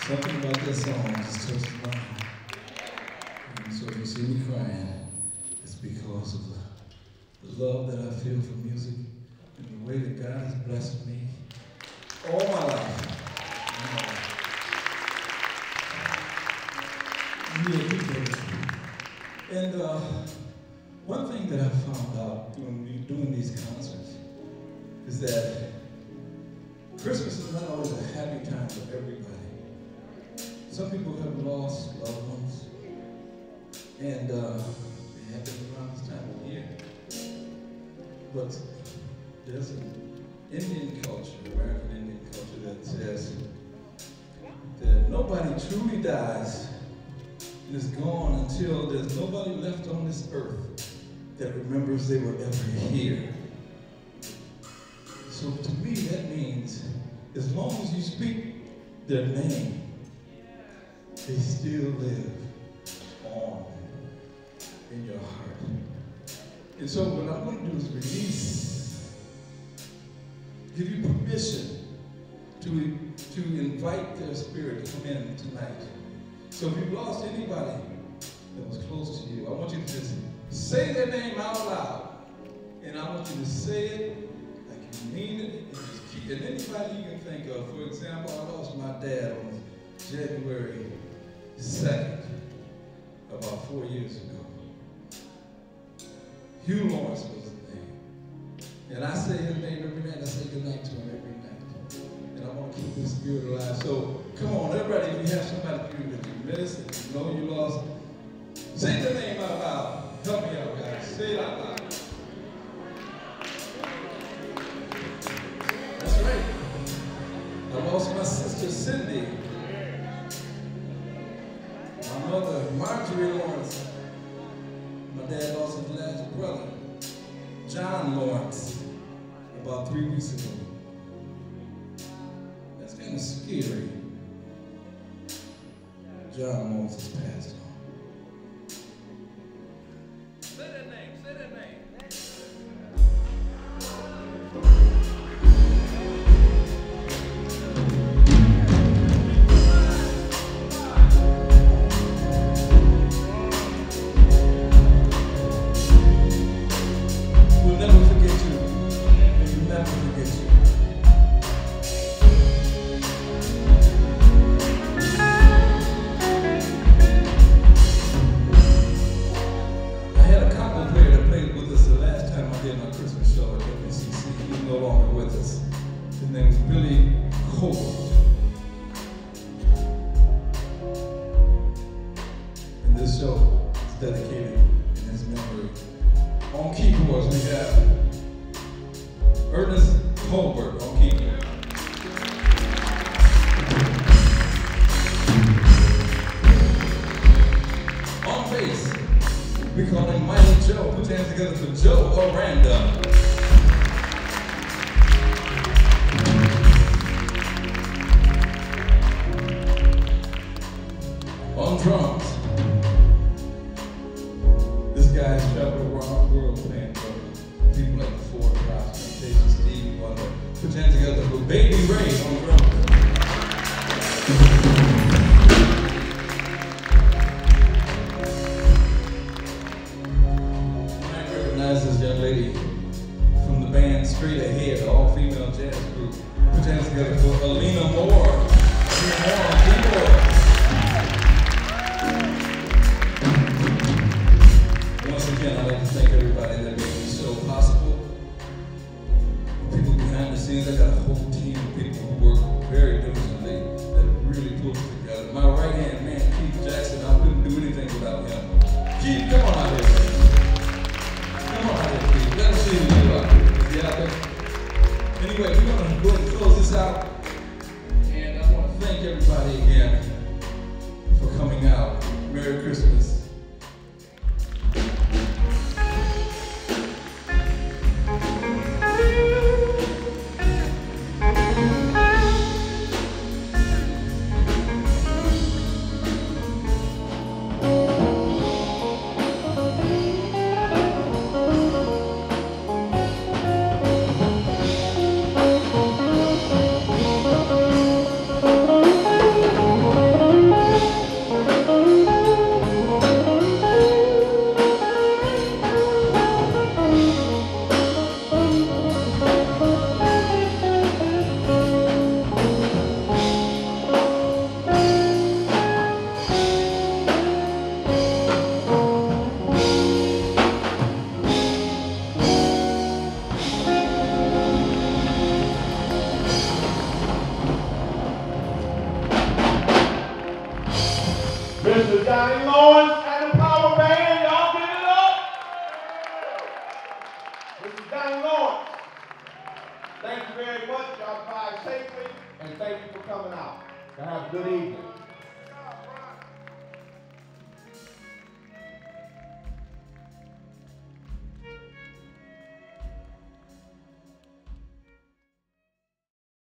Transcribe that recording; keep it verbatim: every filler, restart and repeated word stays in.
Something about that song just touches my heart. And so if you see me crying, it's because of the, the love that I feel for music and the way that God has blessed me all my life. Yeah, he did. And uh, one thing that I found out doing, doing these concerts is that Christmas is not always a happy time for everybody. Some people have lost loved ones, and uh, they have been around this time of year. But there's an Indian culture, American Indian culture, that says that nobody truly dies and is gone until there's nobody left on this earth that remembers they were ever here. So to me, that means as long as you speak their name, they still live on in your heart. And so what I'm going to do is release, give you permission to, to invite their spirit to come in tonight. So if you've lost anybody that was close to you, I want you to just say their name out loud. And I want you to say it like you mean it, and just keep, and anybody you can think of. For example, I lost my dad on January second, about four years ago. Hugh Lawrence was his name. And I say his name every night. I say goodnight to him every night. And I want to keep his spirit alive. So come on, everybody, if you have somebody that you miss, if you know you lost, say the name out loud. Help me out, guys. Say it out loud. That's right. I lost my sister, Cindy. My mother, Marjorie Lawrence. My dad lost his last brother, John Lawrence, about three weeks ago. That's kind of scary. John Lawrence has passed on. Say that name, say that name. Oh, very much. Y'all drive safely, and thank you for coming out. And have a good evening.